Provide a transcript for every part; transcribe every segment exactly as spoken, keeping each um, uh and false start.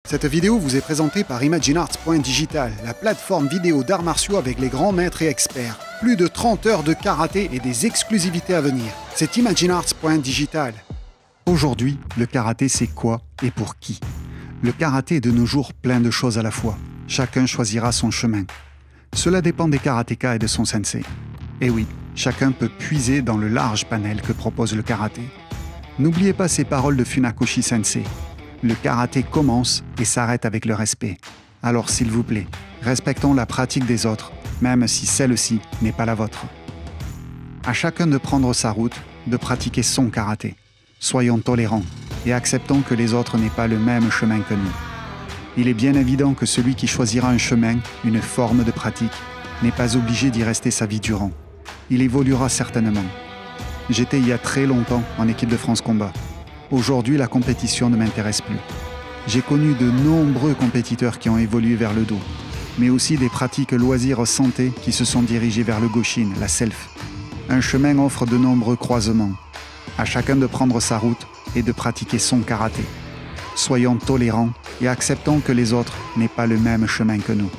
Cette vidéo vous est présentée par Imaginart point digital, la plateforme vidéo d'arts martiaux avec les grands maîtres et experts. Plus de trente heures de karaté et des exclusivités à venir. C'est Imaginart point digital. Aujourd'hui, le karaté c'est quoi et pour qui? Le karaté est de nos jours plein de choses à la fois. Chacun choisira son chemin. Cela dépend des karatékas et de son sensei. Et oui, chacun peut puiser dans le large panel que propose le karaté. N'oubliez pas ces paroles de Funakoshi Sensei. Le karaté commence et s'arrête avec le respect. Alors s'il vous plaît, respectons la pratique des autres, même si celle-ci n'est pas la vôtre. À chacun de prendre sa route, de pratiquer son karaté. Soyons tolérants et acceptons que les autres n'aient pas le même chemin que nous. Il est bien évident que celui qui choisira un chemin, une forme de pratique, n'est pas obligé d'y rester sa vie durant. Il évoluera certainement. J'étais il y a très longtemps en équipe de France Combat. Aujourd'hui, la compétition ne m'intéresse plus. J'ai connu de nombreux compétiteurs qui ont évolué vers le do, mais aussi des pratiques loisirs santé qui se sont dirigées vers le Goshin, la self. Un chemin offre de nombreux croisements. À chacun de prendre sa route et de pratiquer son karaté. Soyons tolérants et acceptons que les autres n'aient pas le même chemin que nous.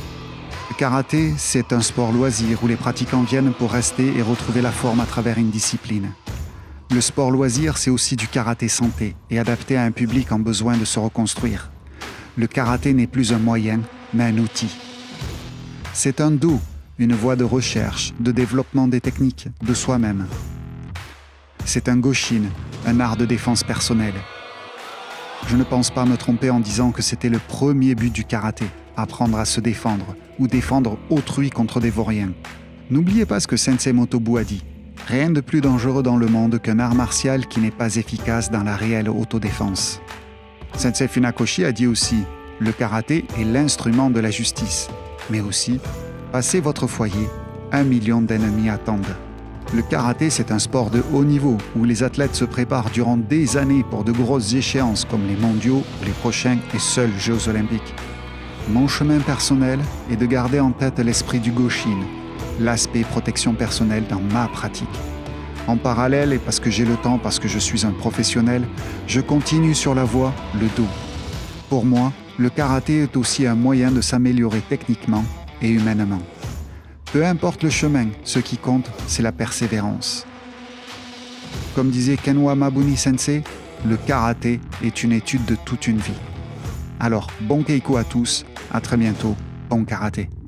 Le karaté, c'est un sport loisir où les pratiquants viennent pour rester et retrouver la forme à travers une discipline. Le sport loisir, c'est aussi du karaté santé et adapté à un public en besoin de se reconstruire. Le karaté n'est plus un moyen, mais un outil. C'est un do, une voie de recherche, de développement des techniques, de soi-même. C'est un Goshin, un art de défense personnelle. Je ne pense pas me tromper en disant que c'était le premier but du karaté, apprendre à se défendre ou défendre autrui contre des vauriens. N'oubliez pas ce que Sensei Motobu a dit. Rien de plus dangereux dans le monde qu'un art martial qui n'est pas efficace dans la réelle autodéfense. Sensei Funakoshi a dit aussi « Le karaté est l'instrument de la justice ». Mais aussi « Passez votre foyer, un million d'ennemis attendent ». Le karaté, c'est un sport de haut niveau où les athlètes se préparent durant des années pour de grosses échéances comme les mondiaux ou les prochains et seuls Jeux olympiques. Mon chemin personnel est de garder en tête l'esprit du Goshin, l'aspect protection personnelle dans ma pratique. En parallèle, et parce que j'ai le temps, parce que je suis un professionnel, je continue sur la voie, le do. Pour moi, le karaté est aussi un moyen de s'améliorer techniquement et humainement. Peu importe le chemin, ce qui compte, c'est la persévérance. Comme disait Kenwa Mabuni Sensei, le karaté est une étude de toute une vie. Alors, bon keiko à tous, à très bientôt, bon karaté.